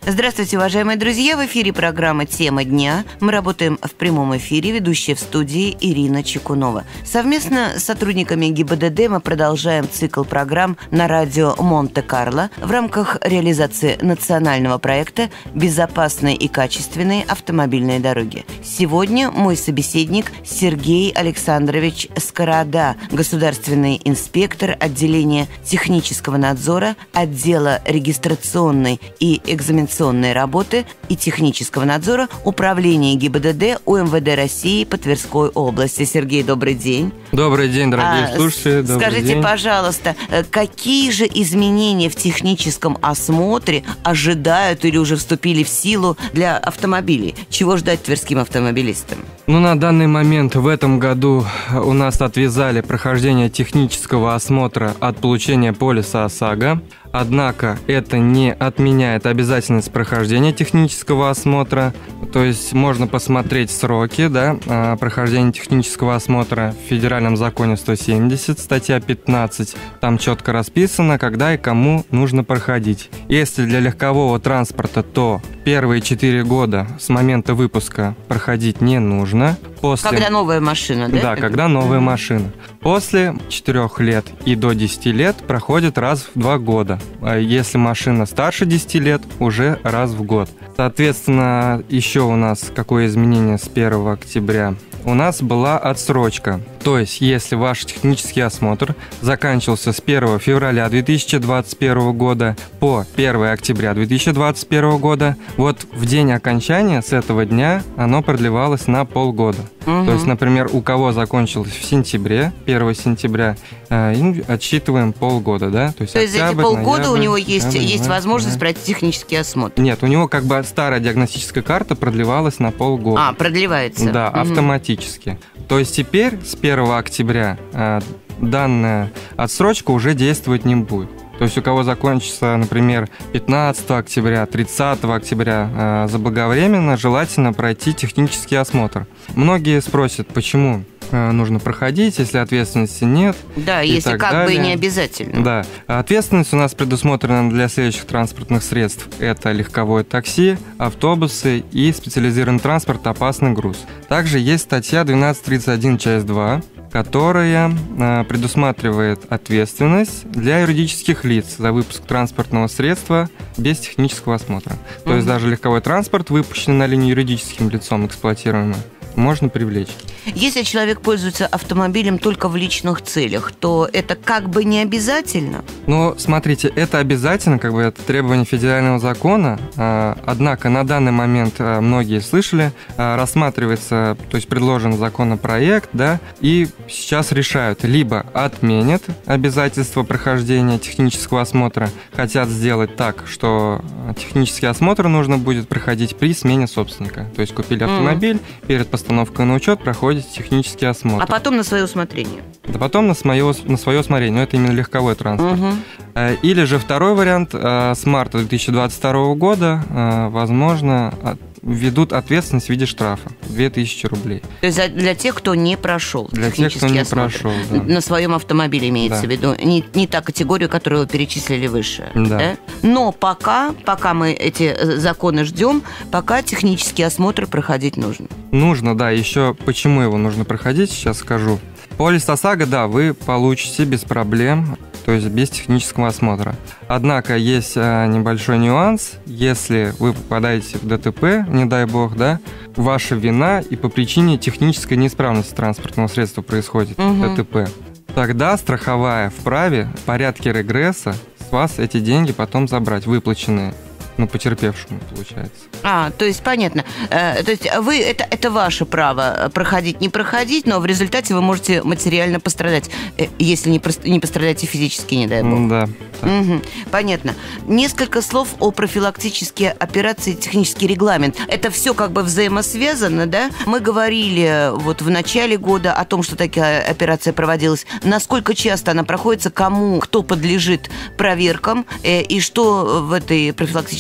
Здравствуйте, уважаемые друзья! В эфире программа «Тема дня». Мы работаем в прямом эфире, ведущая в студии Ирина Чекунова. Совместно с сотрудниками ГИБДД мы продолжаем цикл программ на радио Монте-Карло в рамках реализации национального проекта «Безопасные и качественные автомобильные дороги». Сегодня мой собеседник Сергей Александрович Скорода, государственный инспектор отделения технического надзора, отдела регистрационной и экзаменационной работы и технического надзора Управления ГИБДД УМВД России по Тверской области. Сергей, добрый день. Добрый день, дорогие слушатели. Скажите, пожалуйста, какие же изменения в техническом осмотре ожидают или уже вступили в силу для автомобилей? Чего ждать тверским автомобилистам? На данный момент в этом году у нас отвязали прохождение технического осмотра от получения полиса ОСАГО. Однако это не отменяет обязательность прохождения технического осмотра. То есть можно посмотреть сроки прохождения технического осмотра в Федеральном законе 170, статья 15. Там четко расписано, когда и кому нужно проходить. Если для легкового транспорта, то первые 4 года с момента выпуска проходить не нужно. Когда новая машина, да? Да, когда новая машина. После 4 лет и до 10 лет проходит раз в 2 года. А если машина старше 10 лет, уже раз в год. Соответственно, еще у нас какое изменение с 1 октября? У нас была отсрочка. То есть, если ваш технический осмотр заканчивался с 1 февраля 2021 года по 1 октября 2021 года, вот в день окончания с этого дня оно продлевалось на полгода. То есть, например, у кого закончилось в сентябре, 1 сентября, им отсчитываем полгода, да? То есть эти полгода у него есть возможность пройти технический осмотр? Нет, у него как бы старая диагностическая карта продлевалась на полгода. Продлевается? Да, автоматически. То есть теперь с 1 октября данная отсрочка уже действовать не будет. То есть у кого закончится, например, 15 октября, 30 октября заблаговременно, желательно пройти технический осмотр. Многие спросят, почему нужно проходить, если ответственности нет. Да, если как бы не обязательно. Да. Ответственность у нас предусмотрена для следующих транспортных средств. Это легковое такси, автобусы и специализированный транспорт «Опасный груз». Также есть статья 1231, часть 2, которая предусматривает ответственность для юридических лиц за выпуск транспортного средства без технического осмотра. То есть даже легковой транспорт, выпущенный на линию юридическим лицом эксплуатируемый, можно привлечь. Если человек пользуется автомобилем только в личных целях, то это как бы не обязательно? Смотрите, это обязательно, это требование федерального закона. Однако на данный момент многие слышали, рассматривается, то есть предложен законопроект, и сейчас решают, либо отменят обязательство прохождения технического осмотра, хотят сделать так, что технический осмотр нужно будет проходить при смене собственника. То есть купили автомобиль, перед постановкой на учет проходите технический осмотр. А потом на свое усмотрение? Да потом на свое усмотрение, но это именно легковой транспорт. Или же второй вариант, с марта 2022 года, возможно, введут ответственность в виде штрафа 2000 рублей. То есть для тех, кто не прошел технический осмотр. Да. На своем автомобиле имеется в виду, не та категория, которую вы перечислили выше. Да. Но пока мы эти законы ждем, пока технический осмотр проходить нужно. Нужно, да. Еще почему его нужно проходить, сейчас скажу. Полис ОСАГО, вы получите без проблем, то есть без технического осмотра. Однако есть небольшой нюанс. Если вы попадаете в ДТП, не дай бог, ваша вина и по причине технической неисправности транспортного средства происходит ДТП, тогда страховая вправе в порядке регресса с вас эти деньги потом забрать, выплаченные. Потерпевшему, получается. То есть понятно. То есть это ваше право проходить, не проходить, но в результате вы можете материально пострадать, если не пострадаете физически, не дай бог. Да. Понятно. Несколько слов о профилактические операции, технический регламент. Это все как бы взаимосвязано, да? Мы говорили в начале года о том, что такая операция проводилась. Насколько часто она проходится, кто подлежит проверкам, и что в этой профилактической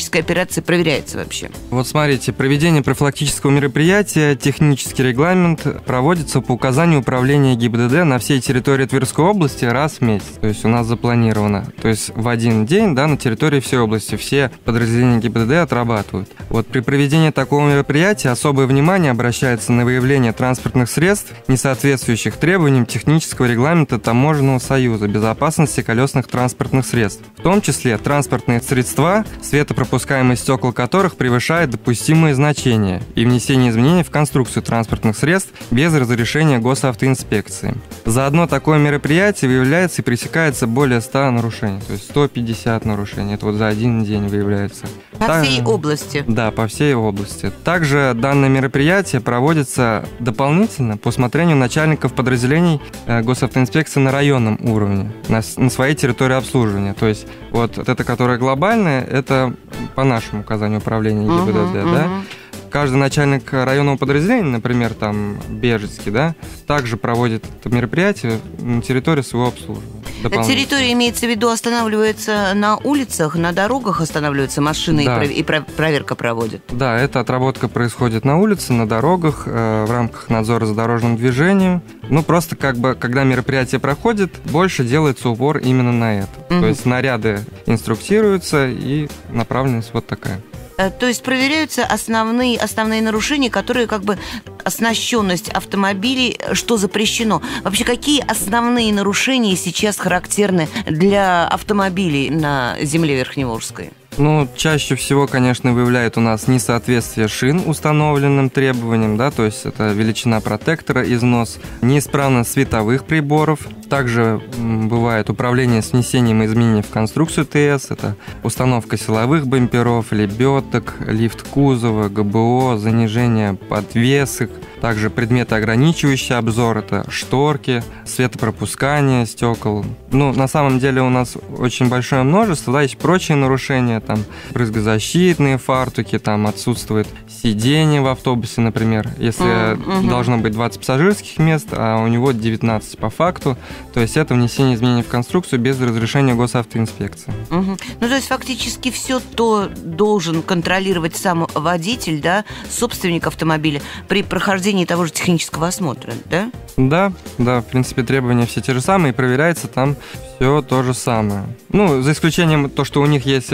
профилактической операции проверяется вообще? Вот смотрите, проведение профилактического мероприятия, технический регламент проводится по указанию управления ГИБДД на всей территории Тверской области раз в месяц. То есть у нас запланировано. То есть в один день, да, на территории всей области все подразделения ГИБДД отрабатывают. Вот при проведении такого мероприятия особое внимание обращается на выявление транспортных средств, не соответствующих требованиям технического регламента Таможенного союза безопасности колесных транспортных средств, в том числе транспортные средства, светопропускаемость стекол которых превышает допустимые значения, и внесение изменений в конструкцию транспортных средств без разрешения госавтоинспекции. За одно такое мероприятие выявляется и пресекается более 100 нарушений, то есть 150 нарушений. Это вот за один день выявляется. По всей области? Да, по всей области. Также данное мероприятие проводится дополнительно по усмотрению начальников подразделений госавтоинспекции на районном уровне, на своей территории обслуживания. То есть вот это, которое глобальное, это по нашему указанию управления ГИБДД, да? Каждый начальник районного подразделения, например, там Бежецкий, да, также проводит это мероприятие на территории своего обслуживания. Территория, имеется в виду, останавливается на улицах, на дорогах останавливаются машины, да, и проверка проводит? Да, эта отработка происходит на улице, на дорогах, в рамках надзора за дорожным движением. Ну, просто как бы, когда мероприятие проходит, больше делается упор именно на это. То есть наряды инструктируются, и направленность вот такая. То есть проверяются основные нарушения, которые как бы оснащенность автомобилей, что запрещено. Вообще, какие основные нарушения сейчас характерны для автомобилей на земле Верхневолжской? Ну, чаще всего, конечно, выявляет у нас несоответствие шин установленным требованиям, да, то есть это величина протектора, износ, неисправность световых приборов. Также бывает управление с внесением изменений в конструкцию ТС, это установка силовых бамперов, лебедок, лифт кузова, ГБО, занижение подвесок. Также предметы, ограничивающие обзор, это шторки, светопропускание стекол. Ну, на самом деле у нас очень большое множество, да, есть прочие нарушения, там брызгозащитные фартуки, там отсутствует сиденье в автобусе, например, если должно быть 20 пассажирских мест, а у него 19 по факту, то есть это внесение изменений в конструкцию без разрешения госавтоинспекции. Ну, то есть фактически все то должен контролировать сам водитель, да, собственник автомобиля при прохождении того же технического осмотра, да? Да, в принципе, требования все те же самые, и проверяется там все то же самое. Ну, за исключением то, что у них есть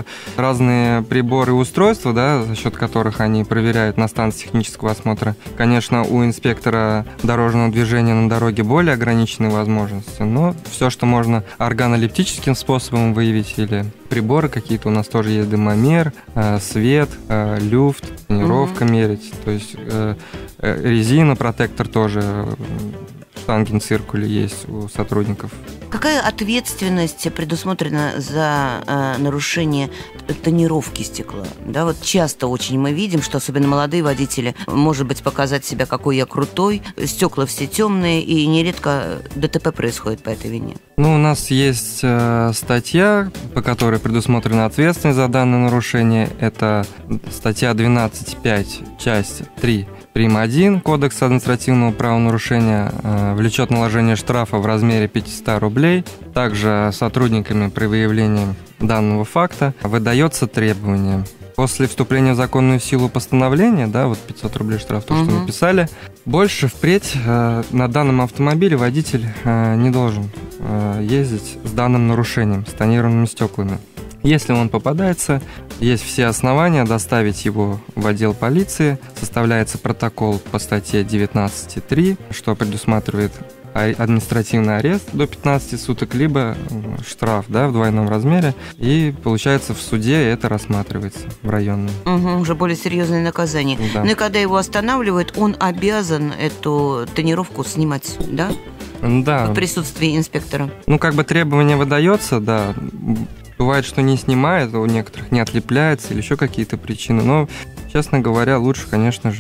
разные приборы и устройства, да, за счет которых они проверяют на станции технического осмотра. Конечно, у инспектора дорожного движения на дороге более ограниченные возможности, но все, что можно органолептическим способом выявить, или приборы какие-то, у нас тоже есть дымомер, свет, люфт, тонировка мерить, то есть резина, протектор тоже в штангенциркуле есть у сотрудников. Какая ответственность предусмотрена за нарушение тонировки стекла? Да, вот часто очень мы видим, что особенно молодые водители, может быть, показать себя, какой я крутой, стекла все темные, и нередко ДТП происходит по этой вине. Ну, у нас есть статья, по которой предусмотрена ответственность за данное нарушение. Это статья 12.5, часть 3. Прим. 1 Кодекса административного правонарушения влечет наложение штрафа в размере 500 рублей. Также сотрудниками при выявлении данного факта выдается требование. После вступления в законную силу постановления, да, вот 500 рублей штраф, то, что мы писали, больше впредь на данном автомобиле водитель не должен ездить с данным нарушением, с тонированными стеклами. Если он попадается, есть все основания доставить его в отдел полиции. Составляется протокол по статье 19.3, что предусматривает административный арест до 15 суток, либо штраф, да, в двойном размере. И получается, в суде это рассматривается в районном. Уже более серьезное наказание. Да. Ну и когда его останавливают, он обязан эту тонировку снимать, да? Да. В присутствии инспектора. Ну, как бы требование выдается, да. Бывает, что не снимает, у некоторых не отлепляется или еще какие-то причины. Но, честно говоря, лучше, конечно же,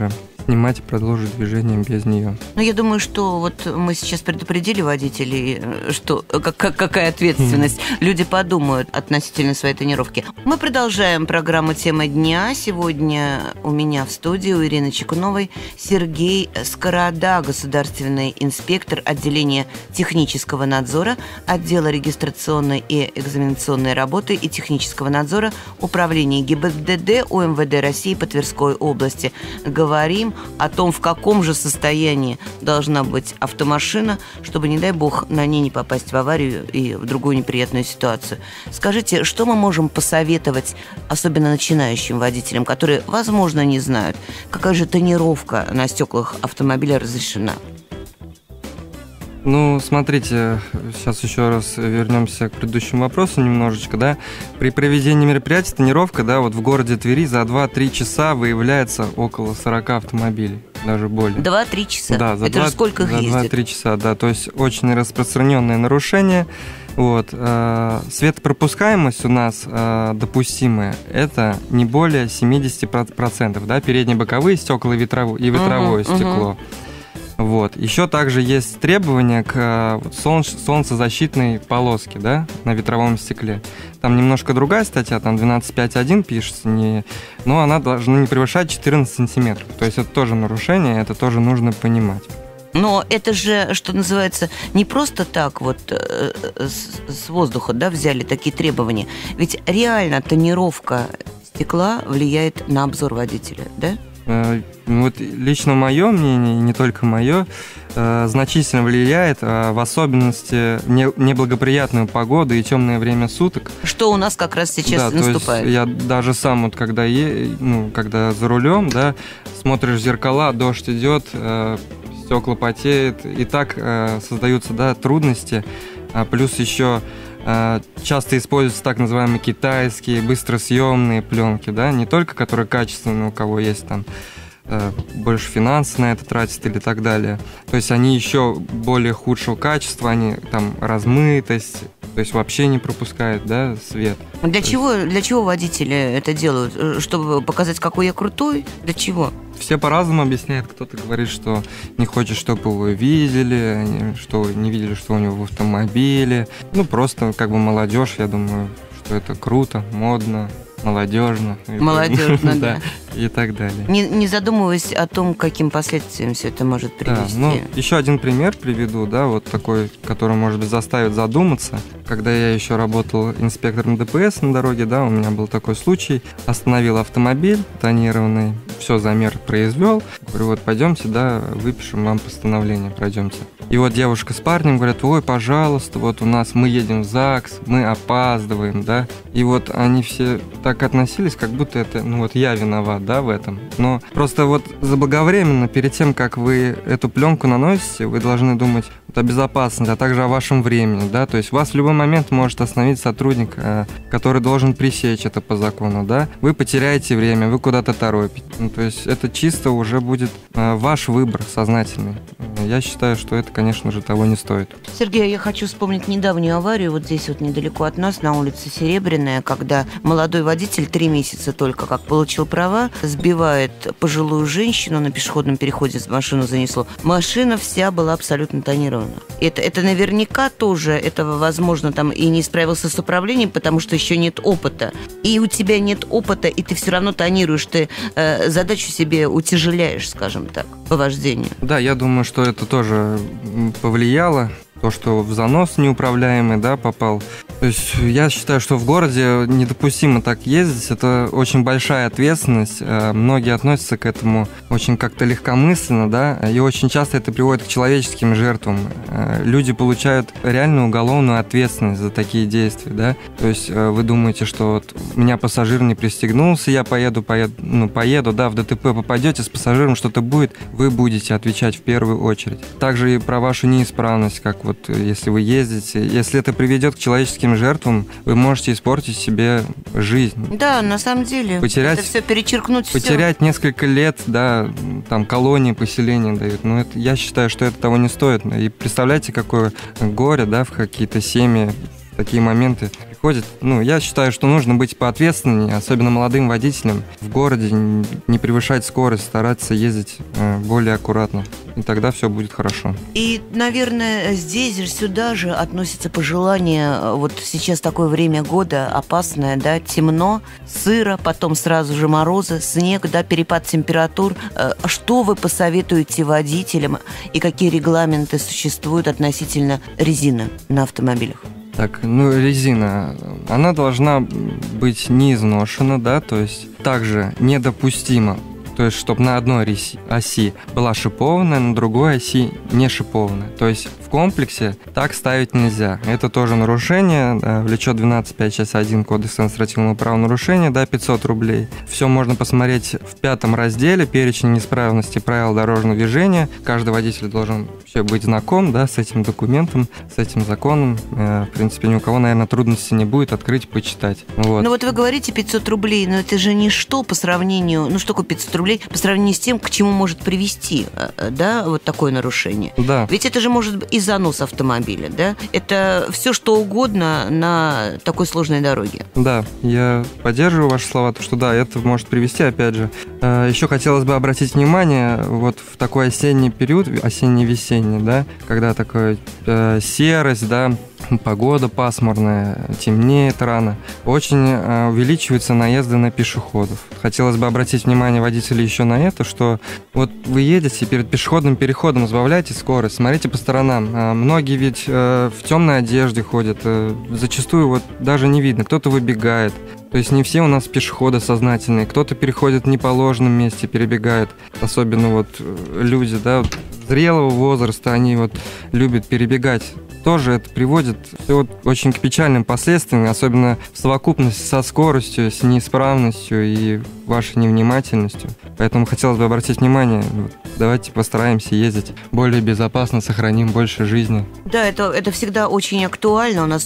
снимать и продолжить движение без нее. Ну, я думаю, что вот мы сейчас предупредили водителей, что какая ответственность. Люди подумают относительно своей тренировки. Мы продолжаем программу «Тема дня». Сегодня у меня в студии у Ирины Чекуновой Сергей Скорода, государственный инспектор отделения технического надзора, отдела регистрационной и экзаменационной работы и технического надзора Управления ГИБДД УМВД России по Тверской области. Говорим о том, в каком же состоянии должна быть автомашина, чтобы, не дай бог, на ней не попасть в аварию и в другую неприятную ситуацию. Скажите, что мы можем посоветовать, особенно начинающим водителям, которые, возможно, не знают, какая же тонировка на стеклах автомобиля разрешена? Ну, смотрите, сейчас еще раз вернемся к предыдущему вопросу немножечко, да. При проведении мероприятий тонировка, да, вот в городе Твери за 2-3 часа выявляется около 40 автомобилей, даже более. 2-3 часа? Да, за это же сколько их ездит? 2-3 часа, да, то есть очень распространенное нарушение. Вот. Светопропускаемость у нас допустимая, это не более 70%, да, передние боковые стекла и ветровое стекло. Вот. Еще также есть требования к солнцезащитной полоске, да, на ветровом стекле. Там немножко другая статья, там 12.5.1 пишется, но она должна не превышать 14 сантиметров. То есть это тоже нарушение, это тоже нужно понимать. Но это же, что называется, не просто так вот с воздуха, да, взяли такие требования. Ведь реально тонировка стекла влияет на обзор водителя, да? Вот лично мое мнение, и не только мое, значительно влияет, в особенности неблагоприятную погоду и темное время суток. Что у нас как раз сейчас наступает. То есть я даже сам, вот, когда за рулем, да, смотришь в зеркала, дождь идет, стекла потеют, и так создаются, да, трудности, плюс еще часто используются так называемые китайские быстросъемные пленки, да, не только которые качественные, у кого есть там больше финансов на это тратят или так далее. То есть они еще более худшего качества, они там размытость, то есть вообще не пропускают, да, свет. Для чего водители это делают? Чтобы показать, какой я крутой? Для чего? Все по-разному объясняют. Кто-то говорит, что не хочет, чтобы его видели, что не видели, что у него в автомобиле. Ну, просто как бы молодежь, я думаю, что это круто, модно, молодежно. Молодежно, да. И так далее. Не задумываясь о том, каким последствиям все это может привести. Да, ну, еще один пример приведу, да, вот такой, который, может быть, заставит задуматься. Когда я еще работал инспектором ДПС на дороге, да, у меня был такой случай. Остановил автомобиль тонированный, все, замер произвел. Говорю, вот пойдемте, да, выпишем вам постановление, пройдемте. И вот девушка с парнем говорят, ой, пожалуйста, вот у нас, мы едем в ЗАГС, мы опаздываем, да. И вот они все так относились, как будто это, ну вот я виноват, да, в этом. Но просто вот заблаговременно, перед тем, как вы эту пленку наносите, вы должны думать о безопасности, а также о вашем времени, да, то есть вас в любой момент может остановить сотрудник, который должен пресечь это по закону, да, вы потеряете время, вы куда-то торопите, ну, то есть это чисто уже будет ваш выбор сознательный. Я считаю, что это, конечно же, того не стоит. Сергей, я хочу вспомнить недавнюю аварию вот здесь вот недалеко от нас, на улице Серебряная, когда молодой водитель 3 месяца только как получил права, сбивает пожилую женщину на пешеходном переходе, машину занесло. Машина вся была абсолютно тонирована. Это наверняка тоже, это, возможно, там и не справился с управлением, потому что еще нет опыта. И у тебя нет опыта, и ты все равно тонируешь, ты задачу себе утяжеляешь, скажем так, по вождению. Да, я думаю, что это тоже повлияло. То, что в занос неуправляемый, да, попал. То есть я считаю, что в городе недопустимо так ездить. Это очень большая ответственность. Многие относятся к этому очень как-то легкомысленно, да, и очень часто это приводит к человеческим жертвам. Люди получают реальную уголовную ответственность за такие действия, да. То есть вы думаете, что вот меня пассажир не пристегнулся, я поеду, да, в ДТП попадете, с пассажиром что-то будет, вы будете отвечать в первую очередь. Также и про вашу неисправность, как вот если вы ездите, если это приведет к человеческим жертвам, вы можете испортить себе жизнь. Да, на самом деле. Это все перечеркнуть. Потерять несколько лет, да, там колонии, поселения дают. Но это, я считаю, что это того не стоит. И представляете, какое горе, да, в какие-то семьи, такие моменты ходит. Я считаю, что нужно быть поответственнее, особенно молодым водителям. В городе не превышать скорость, стараться ездить более аккуратно. И тогда все будет хорошо. И, наверное, здесь же, сюда же относятся пожелания. Вот сейчас такое время года опасное, да, темно, сыро, потом сразу же морозы, снег, да, перепад температур. Что вы посоветуете водителям и какие регламенты существуют относительно резины на автомобилях? Так, резина, она должна быть не изношена, да, то есть также недопустимо. То есть, чтобы на одной оси была шипованная, на другой оси не шипованная. То есть, в комплексе так ставить нельзя. Это тоже нарушение, да, влечет 12.5 часть 1 Кодекса административного правонарушения, да, 500 рублей. Все можно посмотреть в 5 разделе, перечень неисправностей правил дорожного движения. Каждый водитель должен вообще быть знаком, да, с этим документом, с этим законом. В принципе, ни у кого, наверное, трудностей не будет открыть, почитать. Вот. Ну вот вы говорите 500 рублей, но это же ничто по сравнению, что такое 500 рублей по сравнению с тем, к чему может привести, да, вот такое нарушение. Да. Ведь это же может быть и занос автомобиля, да? Это все что угодно на такой сложной дороге. Да, я поддерживаю ваши слова, что да, это может привести, опять же. Еще хотелось бы обратить внимание вот в такой осенний период, осенне-весенний, да, когда такая серость, да, погода пасмурная, темнеет рано, очень увеличиваются наезды на пешеходов. Хотелось бы обратить внимание водителей еще на это, что вот вы едете перед пешеходным переходом, сбавляйте скорость, смотрите по сторонам. Многие ведь в темной одежде ходят, зачастую вот даже не видно, кто-то выбегает. То есть не все у нас пешеходы сознательные, кто-то переходит в неположенном месте, перебегает. Особенно вот люди, да, зрелого возраста, они вот любят перебегать. Тоже это приводит все очень к печальным последствиям, особенно в совокупности со скоростью, с неисправностью и вашей невнимательностью. Поэтому хотелось бы обратить внимание, давайте постараемся ездить более безопасно, сохраним больше жизни. Да, это всегда очень актуально. У нас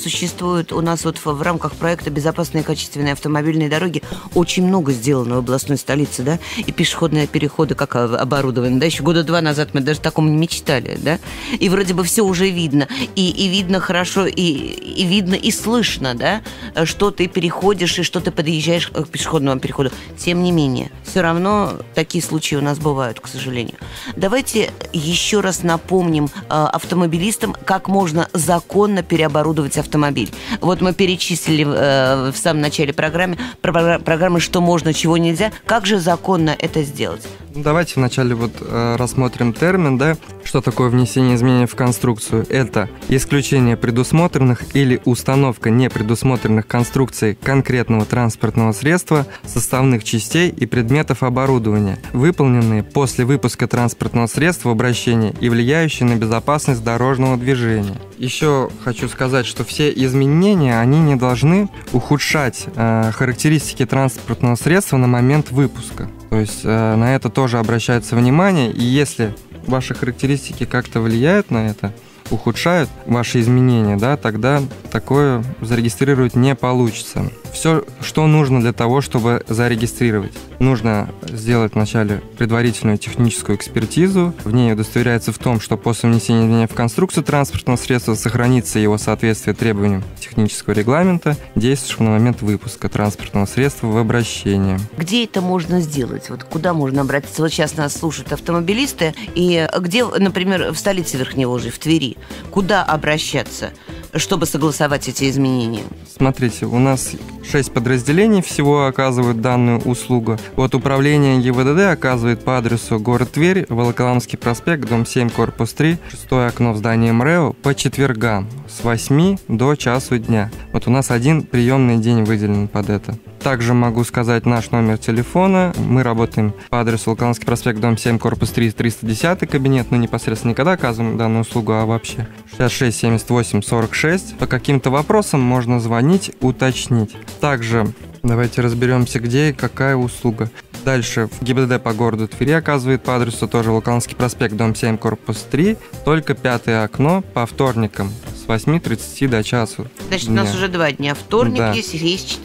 вот в рамках проекта «Безопасные и качественные автомобильные дороги» очень много сделано в областной столице, да, и пешеходные переходы как оборудованы, да, еще года 2 назад мы даже таком не мечтали, да, и вроде бы все уже видно, и видно хорошо, и видно, и слышно, да, что ты переходишь и что ты подъезжаешь к пешеходному переходу. Тем не менее, все равно такие случаи у нас бывают, к сожалению. Давайте еще раз напомним автомобилистам, как можно законно переоборудовать автомобиль. Вот мы перечислили в самом начале программы, что можно, чего нельзя. Как же законно это сделать? Давайте вначале рассмотрим термин, да, что такое внесение изменений в конструкцию. Это исключение предусмотренных или установка непредусмотренных конструкций конкретного транспортного средства, составных частей и предметов оборудования, выполненные после выпуска транспортного средства в обращение и влияющие на безопасность дорожного движения. Еще хочу сказать, что все изменения, они не должны ухудшать характеристики транспортного средства на момент выпуска. То есть на это тоже обращается внимание, и если ваши характеристики как-то влияют на это, ухудшают ваши изменения, да, тогда такое зарегистрировать не получится. Все, что нужно для того, чтобы зарегистрировать. Нужно сделать вначале предварительную техническую экспертизу. В ней удостоверяется в том, что после внесения изменений в конструкцию транспортного средства сохранится его соответствие требованиям технического регламента, действующего на момент выпуска транспортного средства в обращение. Где это можно сделать? Вот куда можно обратиться? Вот сейчас нас слушают автомобилисты, и где, например, в столице Верхневолжья, в Твери, куда обращаться, чтобы согласовать эти изменения? Смотрите, у нас 6 подразделений всего оказывают данную услугу. Вот управление ГИБДД оказывает по адресу город Тверь, Волоколамский проспект, дом 7, корпус 3, 6-е окно в здании МРЭО по четвергам с 8 до часу дня. Вот у нас один приемный день выделен под это. Также могу сказать наш номер телефона. Мы работаем по адресу Волоколамский проспект, дом 7, корпус 3, 310 кабинет. Но непосредственно не когда оказываем данную услугу, а вообще. 66 78 46. По каким-то вопросам можно звонить, уточнить. Также давайте разберемся, где и какая услуга. Дальше в ГИБДД по городу Твери оказывает по адресу тоже Волоколамский проспект, дом 7, корпус 3, только 5-е окно по вторникам с 8:30 до часу. Значит, у нас уже 2 дня. Вторник, да. Есть четверг.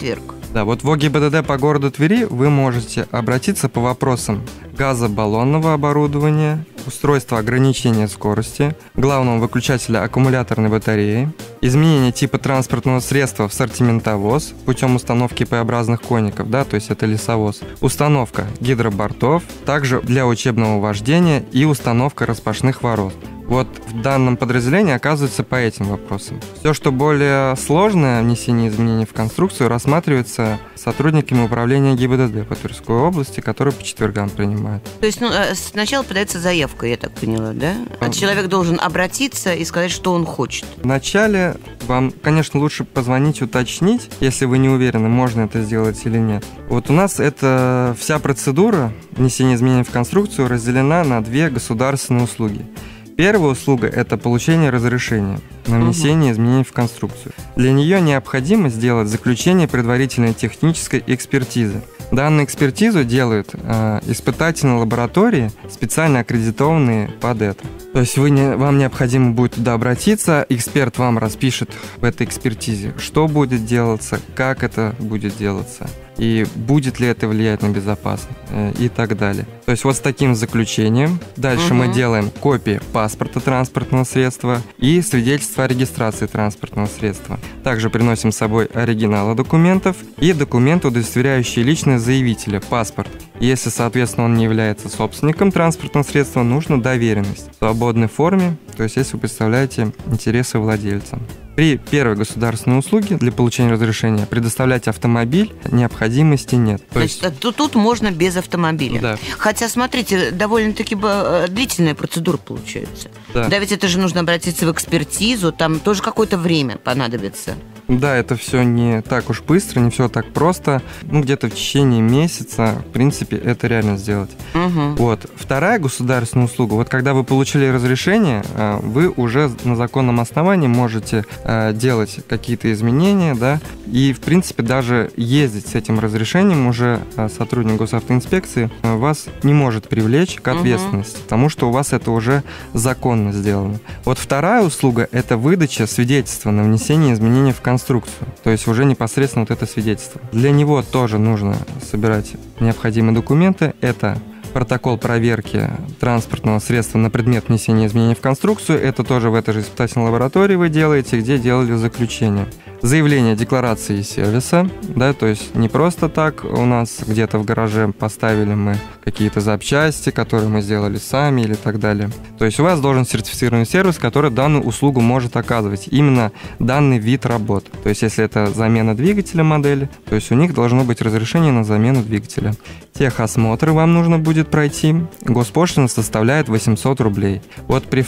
Да, вот в ГИБДД по городу Твери вы можете обратиться по вопросам газобаллонного оборудования, устройства ограничения скорости, главного выключателя аккумуляторной батареи, изменение типа транспортного средства в сортиментовоз путем установки П-образных коников, да, то есть это лесовоз, установка гидробортов, также для учебного вождения и установка распашных ворот. Вот в данном подразделении оказывается по этим вопросам. Все, что более сложное, внесение изменений в конструкцию, рассматривается сотрудниками управления ГИБДД по Тверской области, которые по четвергам принимают. То есть сначала подается заявка, я так поняла, да? Человек должен обратиться и сказать, что он хочет. Вначале вам, конечно, лучше позвонить, уточнить, если вы не уверены, можно это сделать или нет. Вот у нас это вся процедура внесения изменений в конструкцию разделена на две государственные услуги. Первая услуга – это получение разрешения на внесение изменений в конструкцию. Для нее необходимо сделать заключение предварительной технической экспертизы. Данную экспертизу делают испытательные лаборатории, специально аккредитованные под это. То есть вам необходимо будет туда обратиться, эксперт вам распишет в этой экспертизе, что будет делаться, как это будет делаться, и будет ли это влиять на безопасность и так далее. То есть вот с таким заключением дальше мы делаем копии паспорта транспортного средства и свидетельство о регистрации транспортного средства. Также приносим с собой оригиналы документов и документы, удостоверяющие личность заявителя, паспорт. Если, соответственно, он не является собственником транспортного средства, нужно доверенность в свободной форме, то есть если вы представляете интересы владельца. При первой государственной услуге для получения разрешения предоставлять автомобиль необходимости нет. То есть тут можно без автомобиля. Да. Хотя, смотрите, довольно-таки длительная процедура получается. Да. Да, ведь это же нужно обратиться в экспертизу, там тоже какое-то время понадобится. Да, это все не так уж быстро, не все так просто. Где-то в течение месяца, в принципе, это реально сделать. Вот. Вторая государственная услуга, вот когда вы получили разрешение, вы уже на законном основании можете делать какие-то изменения, да, и, в принципе, даже ездить с этим разрешением уже сотрудник госавтоинспекции вас не может привлечь к ответственности, потому что у вас это уже законно сделано. Вот вторая услуга – это выдача свидетельства на внесение изменений в конструкцию, то есть уже непосредственно вот это свидетельство. Для него тоже нужно собирать необходимые документы. Это протокол проверки транспортного средства на предмет внесения изменений в конструкцию. Это тоже в этой же испытательной лаборатории вы делаете, где делали заключение. Заявление декларации сервиса, да, то есть не просто так у нас где-то в гараже поставили мы какие-то запчасти, которые мы сделали сами или так далее. То есть у вас должен сертифицированный сервис, который данную услугу может оказывать, именно данный вид работ. То есть если это замена двигателя модели, то есть у них должно быть разрешение на замену двигателя. Техосмотр вам нужно будет пройти. Госпошлина составляет 800 рублей. Вот при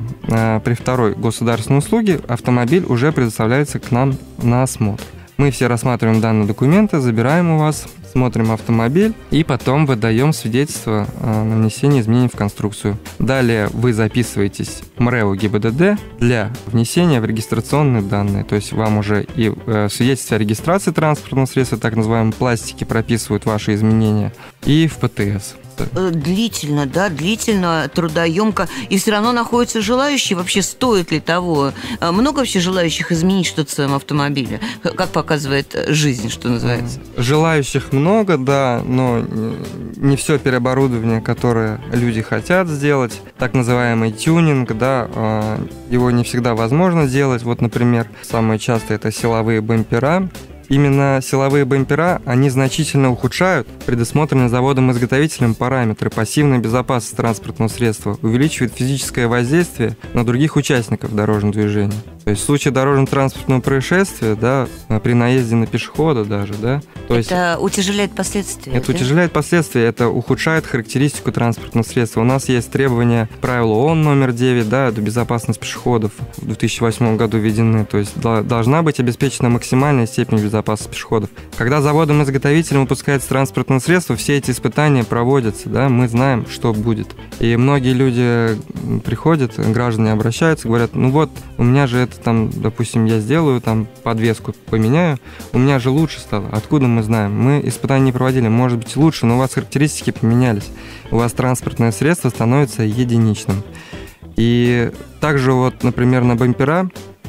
второй государственной услуге автомобиль уже предоставляется к нам на осмотр. Мы все рассматриваем данные документы, забираем у вас, смотрим автомобиль и потом выдаем свидетельство на внесение изменений в конструкцию. Далее вы записываетесь в МРЭО ГИБДД для внесения в регистрационные данные. То есть вам уже и в свидетельстве о регистрации транспортного средства, так называемом пластике, прописывают ваши изменения, и в ПТС. Длительно, да, длительно, трудоемко. И все равно находятся желающие. Вообще, стоит ли того? Много вообще желающих изменить что-то в своем автомобиле? Как показывает жизнь, что называется? Желающих много, да, но не все переоборудование, которое люди хотят сделать. Так называемый тюнинг, да, его не всегда возможно сделать. Вот, например, самое частое это силовые бампера. Именно силовые бампера, они значительно ухудшают предусмотренные заводом-изготовителем параметры пассивной безопасности транспортного средства, увеличивают физическое воздействие на других участников дорожного движения. То есть в случае дорожно-транспортного происшествия, да, при наезде на пешехода даже, да. То это утяжеляет последствия. Это утяжеляет последствия, это ухудшает характеристику транспортного средства. У нас есть требования правила ООН номер 9, да, до безопасности пешеходов в 2008 году введены. То есть должна быть обеспечена максимальная степень безопасности пешеходов. Когда заводом-изготовителем выпускается транспортное средство, все эти испытания проводятся, да, мы знаем, что будет. И многие люди приходят, граждане обращаются, говорят, ну вот, у меня же это там, допустим, я сделаю, там подвеску поменяю, у меня же лучше стало. Откуда мы знаем? Мы испытания не проводили, может быть лучше, но у вас характеристики поменялись. У вас транспортное средство становится единичным. И также вот, например, на бампера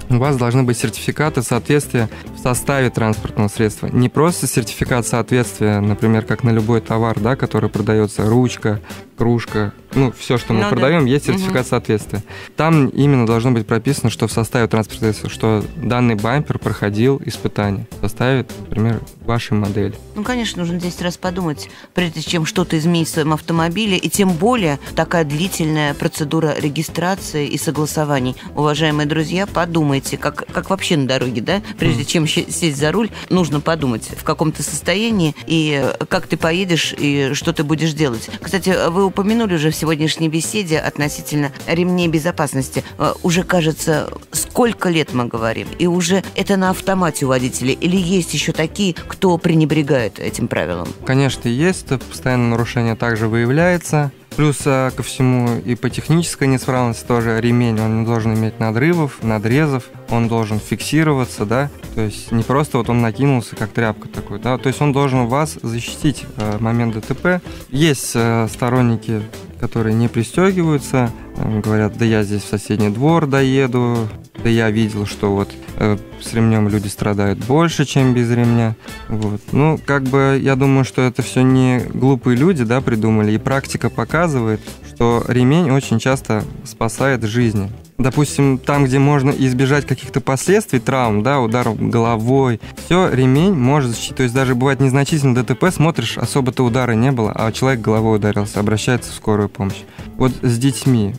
у вас должны быть сертификаты соответствия в составе транспортного средства. Не просто сертификат соответствия, например, как на любой товар, да, который продается, ручка, кружка, все, что мы продаем, есть сертификат соответствия. Там именно должно быть прописано, что в составе транспортного средства, что данный бампер проходил испытание в составе, например, вашей модели. Конечно, нужно 10 раз подумать, прежде чем что-то изменить в своем автомобиле, и тем более такая длительная процедура регистрации и согласований. Уважаемые друзья, подумайте, как вообще на дороге, да? Прежде чем сесть за руль, нужно подумать, в каком ты состоянии, и как ты поедешь, и что ты будешь делать. Кстати, вы упомянули уже в сегодняшней беседе относительно ремней безопасности. Уже, кажется, сколько лет мы говорим, и уже это на автомате у водителей, или есть еще такие, кто пренебрегает этим правилам? Конечно, есть, постоянное нарушение также выявляется. Плюс ко всему и по технической неисправности тоже ремень, он не должен иметь надрывов, надрезов, он должен фиксироваться, да, то есть не просто вот он накинулся как тряпка такой, да, то есть он должен вас защитить в момент ДТП. Есть сторонники, которые не пристегиваются, говорят, да я здесь в соседний двор доеду, да я видел, что вот с ремнем люди страдают больше, чем без ремня. Вот. Я думаю, что это все не глупые люди, да, придумали, и практика показывает, что ремень очень часто спасает жизни. Допустим, там, где можно избежать каких-то последствий, травм, да, ударов головой, все, ремень может защитить. То есть даже бывает незначительно ДТП, смотришь, особо-то удара не было, а человек головой ударился, обращается в скорую помощь. Вот с детьми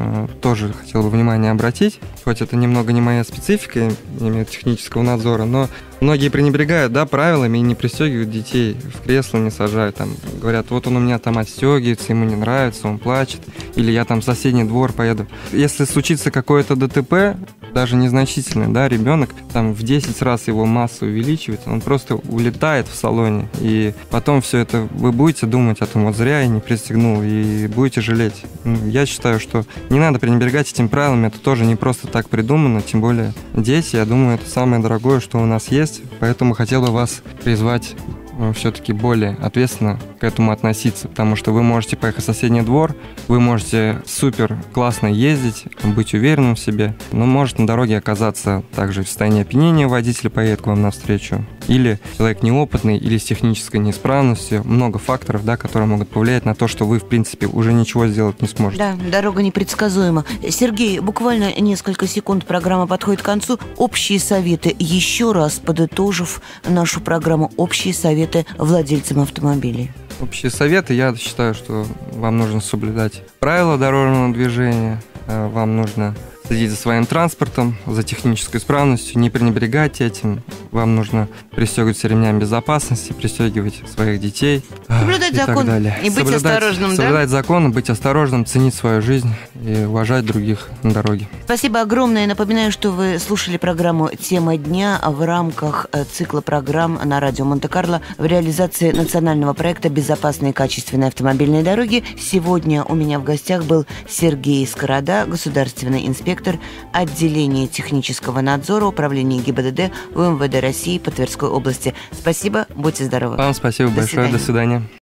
тоже хотел бы внимание обратить, хоть это немного не моя специфика, я имею технического надзора, но многие пренебрегают, да, правилами и не пристегивают детей, в кресло не сажают, там, говорят, вот он у меня там отстегивается, ему не нравится, он плачет, или я там в соседний двор поеду. Если случится какое-то ДТП, даже незначительное, да, ребенок, там в 10 раз его масса увеличивается, он просто улетает в салоне, и потом все это, вы будете думать о том, вот зря я не пристегнул, и будете жалеть. Я считаю, что не надо пренебрегать этим правилами, это тоже не просто так придумано, тем более дети, я думаю, это самое дорогое, что у нас есть, поэтому хотел бы вас призвать все-таки более ответственно к этому относиться, потому что вы можете поехать в соседний двор, вы можете супер классно ездить, быть уверенным в себе, но может на дороге оказаться также в состоянии опьянения, водитель поедет к вам навстречу, или человек неопытный, или с технической неисправностью, много факторов, да, которые могут повлиять на то, что вы, в принципе, уже ничего сделать не сможете. Да, дорога непредсказуема. Сергей, буквально несколько секунд, программа подходит к концу. Общие советы, еще раз подытожив нашу программу, общие советы владельцам автомобилей. Общие советы, я считаю, что вам нужно соблюдать правила дорожного движения, вам нужно следить за своим транспортом, за технической исправностью, не пренебрегать этим. Вам нужно пристегиваться ремнями безопасности, пристегивать своих детей. Соблюдать закон и быть осторожным, соблюдать закон, быть осторожным, ценить свою жизнь и уважать других на дороге. Спасибо огромное. Напоминаю, что вы слушали программу «Тема дня» в рамках цикла программ на радио Монте-Карло в реализации национального проекта «Безопасные и качественные автомобильные дороги». Сегодня у меня в гостях был Сергей Скорода, государственный инспектор отделения технического надзора Управления ГИБДД в МВД России по Тверской области. Спасибо, будьте здоровы. Вам спасибо большое, до свидания.